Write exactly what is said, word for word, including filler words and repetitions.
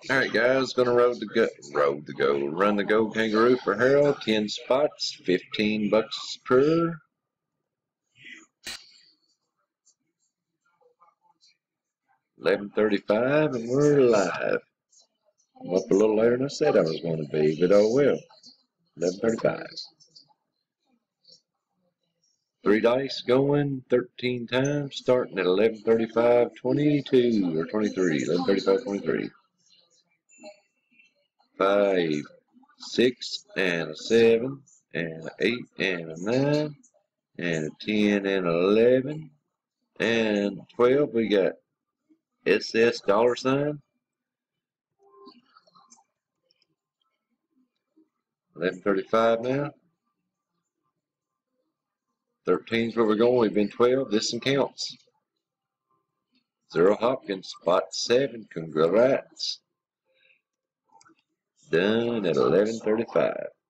Alright guys, gonna road the go road the go run the go kangaroo for Harold, ten spots, fifteen bucks per. eleven thirty-five and we're live. I'm up a little later than I said I was gonna be, but oh well. eleven thirty-five. Three dice going thirteen times, starting at eleven thirty-five, twenty-two or twenty-three. eleven thirty-five, twenty-three. Five, six, and a seven, and an eight, and a nine, and a ten, and eleven, and twelve. We got S S dollar sign. eleven thirty-five now. thirteen is where we're going. We've been twelve. This one counts. Zero Hopkins, spot seven. Congrats. Done at eleven thirty-five.